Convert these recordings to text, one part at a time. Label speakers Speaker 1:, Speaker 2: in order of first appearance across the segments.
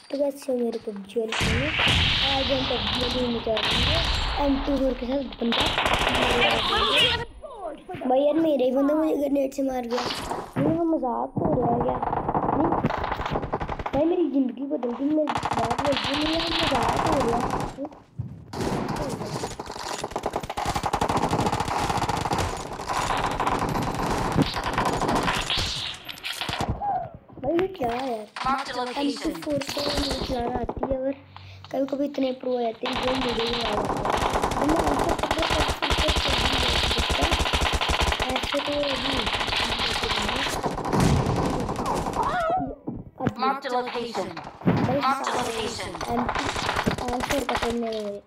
Speaker 1: तो कैसे मेरे पबजी वाले खेलेंगे। आज हम पबजी वाले में क्या करेंगे, M24 के साथ बंदा भाई यार मेरा ही बंदा मुझे ग्रेनेड से मार गया। नहीं वो मजाक हो रहा है क्या? नहीं भाई मेरी जिंदगी बदल गई। मैं बात लगी नहीं यार, मजाक हो रहा है। भाई ये क्या है यार, M24 से मुझे चलाना आती है और कभी कभी इतने प्रो हो जाते हैं जो मुझे ही आ जाता है। ऐसे तो
Speaker 2: Marked a location. Marked a location.
Speaker 1: Answer पकड़ने में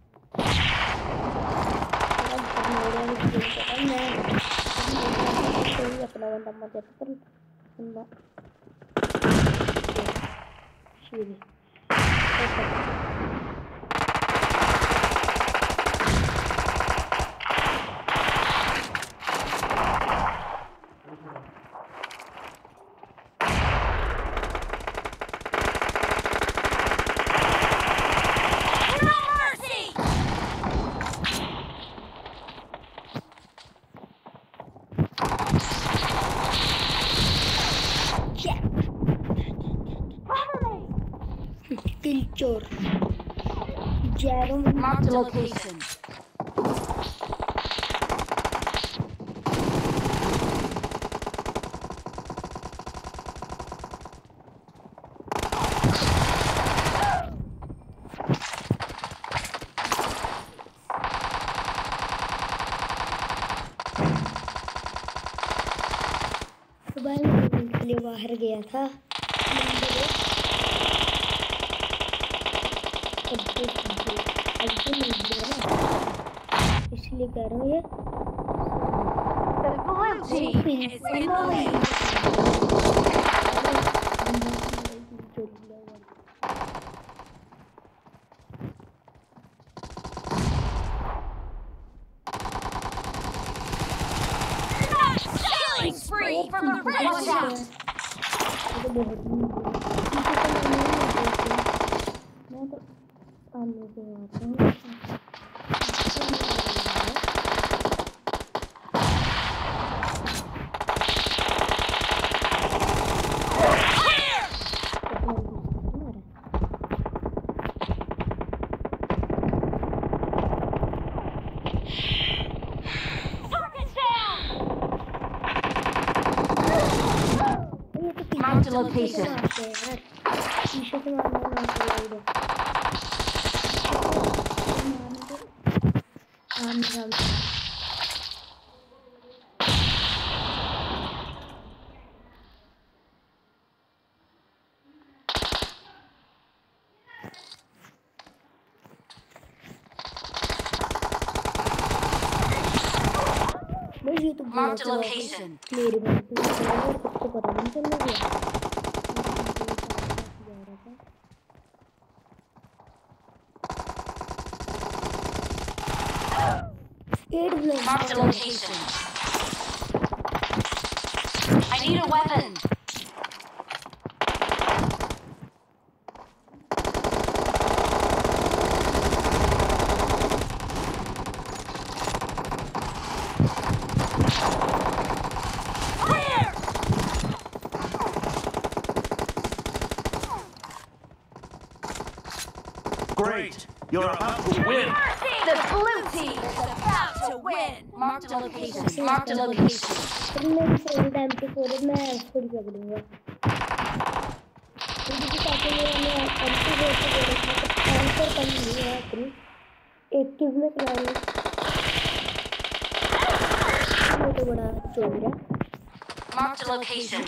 Speaker 1: अपना बंदा मर जाता पर बंदा शीरी Kilchor. Jerome.
Speaker 2: Marked a location.
Speaker 1: सुबह मैं के लिए बाहर गया था। इसलिए कह रहा हूँ ये
Speaker 2: The blue team is in the lead. Killing spree for the red team.
Speaker 1: मैं तो सामने से आता हूँ।
Speaker 2: Marked a location. Marked a location. Marked a location. I need a weapon.
Speaker 3: Great! You're about to win!
Speaker 2: The blue team is about to win! Marked a location. Marked a location.
Speaker 1: एक किस में चला तो बड़ा चोर है।
Speaker 2: Marked a location.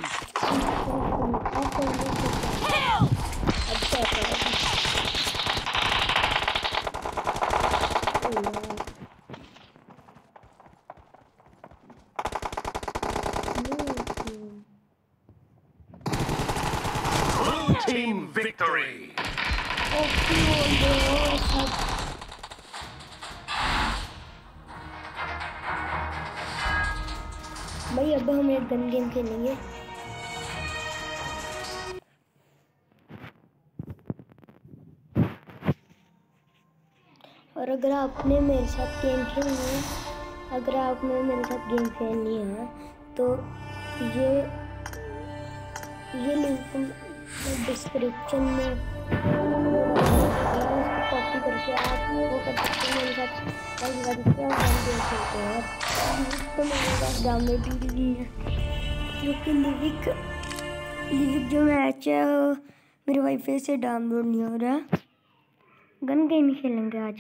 Speaker 3: Blue team victory!
Speaker 1: भाई अब हम एक गन गेम खेलेंगे। और अगर आपने मेरे साथ गेम खेलनी है, अगर आपने मेरे साथ गेम खेलनी है तो ये लिंक डिस्क्रिप्शन में इसको कॉपी करके आप वो कर सकते हैं मेरे साथ गेम खेलते हैं। तो मेरे पास डाउनलोड भी है क्योंकि लिविक जो मैच है वो मेरे वाईफाई से डाउनलोड नहीं हो रहा। गन गेम ही खेलेंगे आज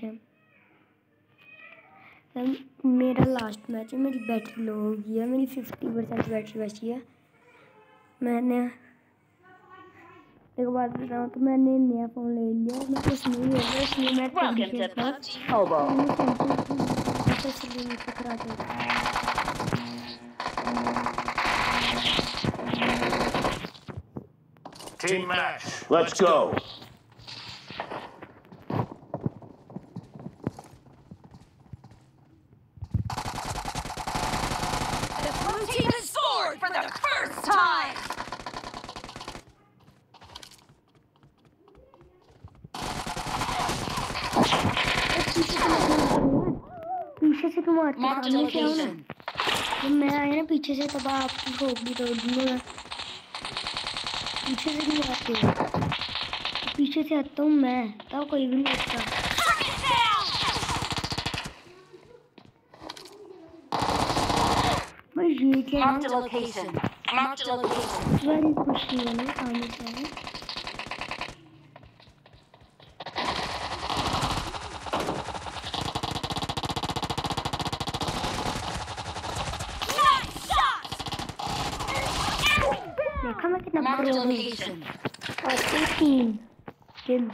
Speaker 1: हम। मेरा लास्ट मैच है, मेरी बैटरी लो हो गई है, मेरी 50% बैटरी बची है। मैंने एक बात बताऊँ तो मैंने नया फ़ोन ले लिया, मैं कुछ नहीं हो रहा इसलिए मैं
Speaker 2: Welcome to PUBG Mobile.
Speaker 3: Team match. Let's go.
Speaker 2: The blue team has scored for the first time.
Speaker 1: पीछे से तुम आते
Speaker 2: Marked a
Speaker 1: सामने से आओ ना।
Speaker 2: location.
Speaker 1: जब मैं आया ना पीछे से तब आपकी खोपड़ी तोड़ दूंगा। पीछे से नहीं आते हो, पीछे से आता हूँ मैं, तब कोई भी नहीं आता।
Speaker 2: Target down.
Speaker 1: भाई ये क्या
Speaker 2: Marked a location. Marked a location.
Speaker 1: बड़ी खुशी है ना सामने से आए।
Speaker 2: Nice shot.
Speaker 1: देखा मैं कितना
Speaker 2: Marked a
Speaker 1: प्रो हूँ।
Speaker 2: location.
Speaker 1: और 18 किल।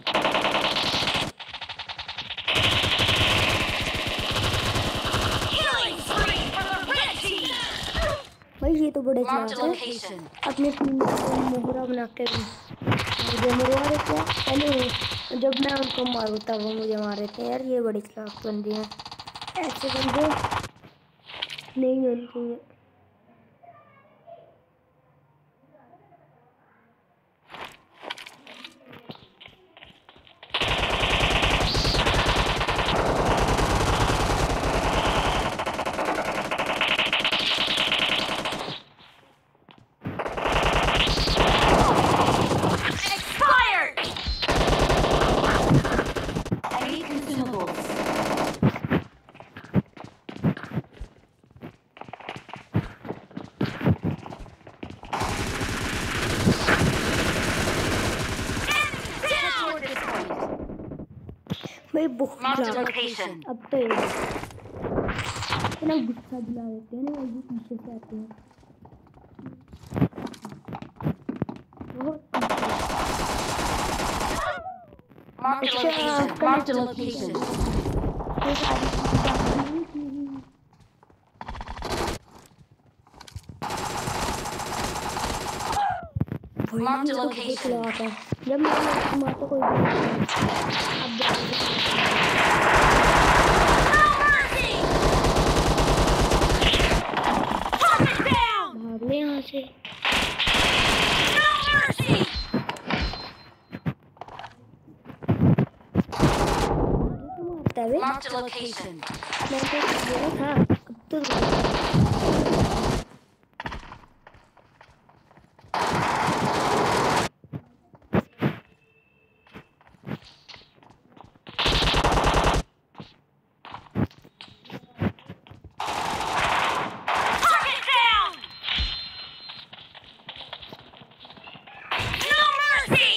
Speaker 2: Killing spree for the red team.
Speaker 1: भाई ये तो बड़े
Speaker 2: Marked a
Speaker 1: चलाक है,
Speaker 2: location.
Speaker 1: अपने टीम को मोहरा बना के मुझे मरवा देते हैं। पहले जब मैं उनको मारूँ तब वो मुझे मार देते हैं। यार ये बड़ी चलाक बंदे हैं, ऐसे बंदे नहीं होने चाहिए।
Speaker 2: Expired. I need consumables. Down this point.
Speaker 1: भाई बहुत
Speaker 2: Marked a
Speaker 1: ज़्यादा
Speaker 2: location.
Speaker 1: अब तो ये इतना गुस्सा दिला देते हैं ना, ये पीछे से आते हैं बहुत
Speaker 2: Marked a location. Marked a location.
Speaker 1: ये सारी चीज़ें नहीं की। भाई
Speaker 2: Marked a
Speaker 1: ये तो
Speaker 2: location.
Speaker 1: बहुत चलाक है। जब मैं मारता कोई भी नहीं आता। अब
Speaker 2: No mercy. Target down.
Speaker 1: भाग ले यहाँ से।
Speaker 2: No mercy.
Speaker 1: तो मारता है बे।
Speaker 2: Marked a location.
Speaker 1: मैं तो ये था अब तो
Speaker 2: Target down. No mercy.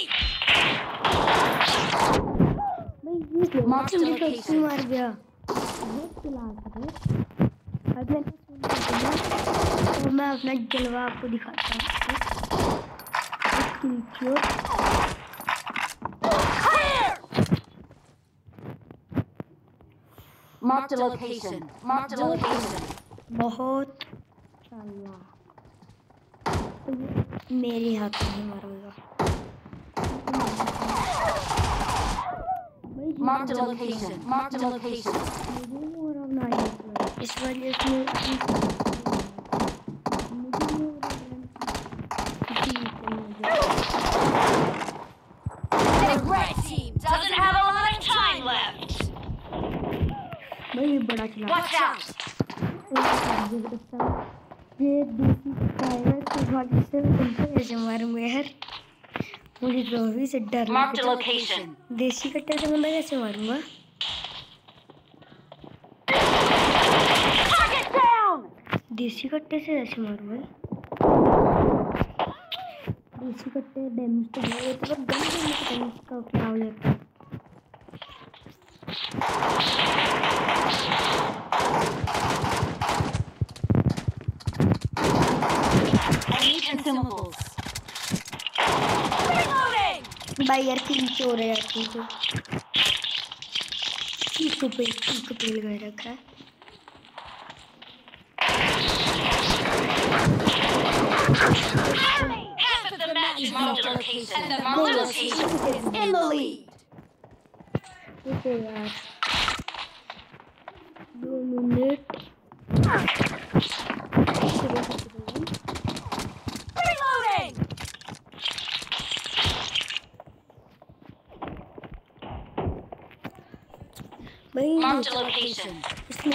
Speaker 1: भाई ये
Speaker 2: Marked a
Speaker 1: मुझे
Speaker 2: location.
Speaker 1: कैसे मार गया। बहुत चलाक है। अब मैं तो मैं अपना जलवा आपको दिखाता हूँ।
Speaker 2: Clear. Marked a location. Marked a location.
Speaker 1: बहुत चालाक। तो ये मेरे हाथ में ही मारूंगा। भाई ये
Speaker 2: Marked a location. Marked a location.
Speaker 1: मुझे और अब ना ही मतलब इस वजह से मुझे
Speaker 2: The red team doesn't have a lot of time left.
Speaker 1: बड़ा चला
Speaker 2: Watch out!
Speaker 1: ये देसी टायर तो वाली से उनको ऐसे मारूंगा यार। मुझे ट्रॉफी से डर
Speaker 2: Marked a
Speaker 1: लगता है।
Speaker 2: location.
Speaker 1: देसी कट्टे से मैं कैसे मारूंगा?
Speaker 2: Target down!
Speaker 1: देसी कट्टे से ऐसे मारूंगा? देसी कट्टे डैमेज तो बहुत है, पर गन से डैमेज का क्या हो जाता है?
Speaker 2: I need consumables. Reloading!
Speaker 1: भाई यार 300 हो रहा है यार 300 पे लगा रखा है।
Speaker 2: Half of the match marked a location. And the marked location is in the lead.
Speaker 1: Okay यार 2 मिनट
Speaker 2: Reloading!
Speaker 1: भाई
Speaker 2: Marked a location.
Speaker 1: इसमें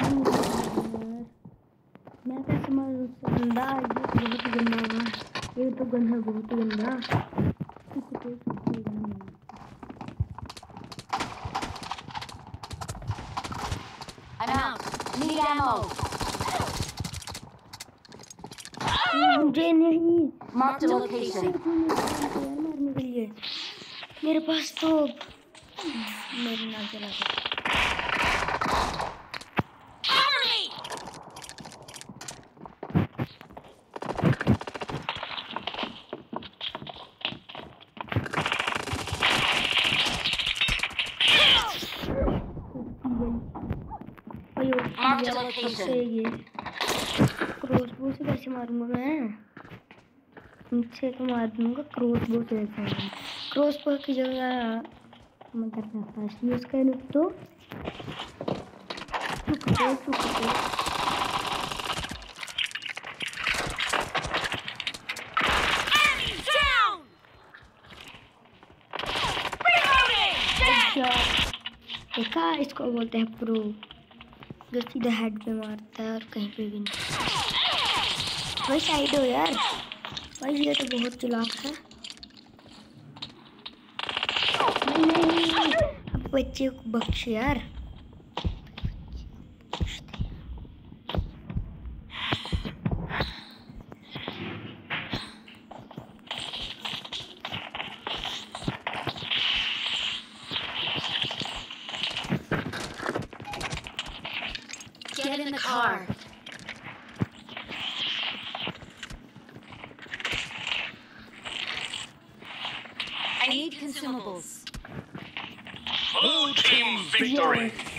Speaker 1: मैं कैसे मारूं उससे गंदा? ये तो बहुत ही गंदा होगा। ये तो गन है बहुत ही गंदा।
Speaker 2: I'm out. Need ammo.
Speaker 1: मुझे नहीं
Speaker 2: Marked a location.
Speaker 1: मारने के लिए मेरे पास तो मेरे नाम चला गया।
Speaker 2: Cover me! Marked a location.
Speaker 1: ये क्रॉसबो से कैसे मारूंगा मैं? नीचे तो मार दूंगा क्रॉसबो से। क्रॉसबो की जगह मैं करता फास्ट यूज करूँ तो
Speaker 2: Enemy down! Reloading! Dead!
Speaker 1: देखा इसको बोलते हैं प्रो, जो सीधा हेड पे मारता है और कहीं पे भी नहीं। भाई साइड हो यार, भाई ये तो बहुत चालाक है। नहीं अब बच्चे को बख्श यार।
Speaker 2: Get in the car. I need consumables.
Speaker 3: Blue team victory.